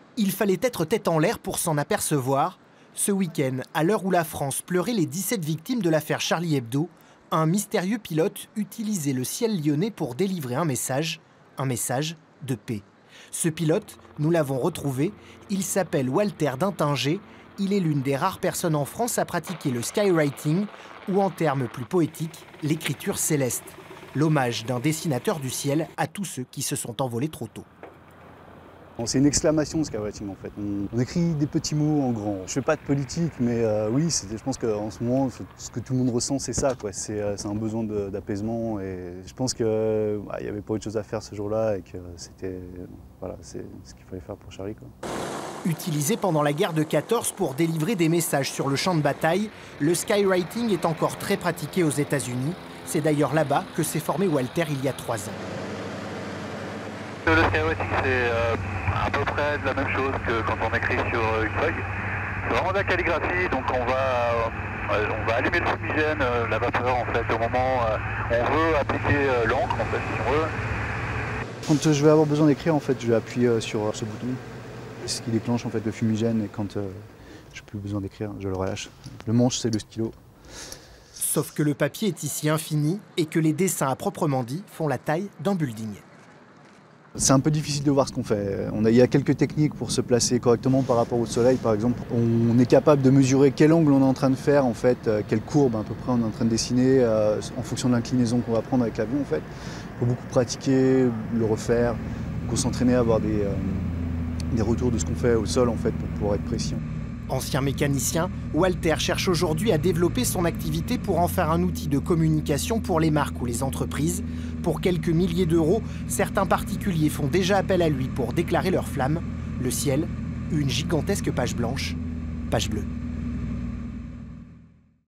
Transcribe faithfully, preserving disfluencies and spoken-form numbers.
Il fallait être tête en l'air pour s'en apercevoir. Ce week-end, à l'heure où la France pleurait les dix-sept victimes de l'affaire Charlie Hebdo, un mystérieux pilote utilisait le ciel lyonnais pour délivrer un message, un message de paix. Ce pilote, nous l'avons retrouvé, il s'appelle Walter Dintinger. Il est l'une des rares personnes en France à pratiquer le skywriting, ou en termes plus poétiques, l'écriture céleste. L'hommage d'un dessinateur du ciel à tous ceux qui se sont envolés trop tôt. C'est une exclamation, le skywriting, en fait. On, on écrit des petits mots en grand. Je fais pas de politique, mais euh, oui, je pense qu'en ce moment, ce que tout le monde ressent, c'est ça, quoi. C'est euh, un besoin d'apaisement. Et je pense qu'il bah, n'y avait pas autre chose à faire ce jour-là et que c'était voilà, c'est ce qu'il fallait faire pour Charlie, quoi. Utilisé pendant la guerre de quatorze pour délivrer des messages sur le champ de bataille, le skywriting est encore très pratiqué aux États-Unis. C'est d'ailleurs là-bas que s'est formé Walter il y a trois ans. Le skywriting, c'est euh, à peu près la même chose que quand on écrit sur une feuille. C'est vraiment de la calligraphie, donc on va, euh, on va allumer le fumigène, euh, la vapeur en fait, au moment où euh, on veut appliquer euh, l'encre, en fait, si on veut. Quand je vais avoir besoin d'écrire, en fait, je vais appuyer sur ce bouton. C'est ce qui déclenche en fait le fumigène, et quand euh, je n'ai plus besoin d'écrire, je le relâche. Le manche, c'est le stylo. Sauf que le papier est ici infini et que les dessins à proprement dit font la taille d'un building. C'est un peu difficile de voir ce qu'on fait. On a, il y a quelques techniques pour se placer correctement par rapport au soleil, par exemple. On est capable de mesurer quel angle on est en train de faire, en fait, euh, quelle courbe à peu près on est en train de dessiner, euh, en fonction de l'inclinaison qu'on va prendre avec l'avion, en fait. Il faut beaucoup pratiquer, le refaire, faut s'entraîner à avoir des, euh, des retours de ce qu'on fait au sol, en fait, pour pouvoir être précis. Ancien mécanicien, Walter cherche aujourd'hui à développer son activité pour en faire un outil de communication pour les marques ou les entreprises. Pour quelques milliers d'euros, certains particuliers font déjà appel à lui pour déclarer leur flamme. Le ciel, une gigantesque page blanche, page bleue.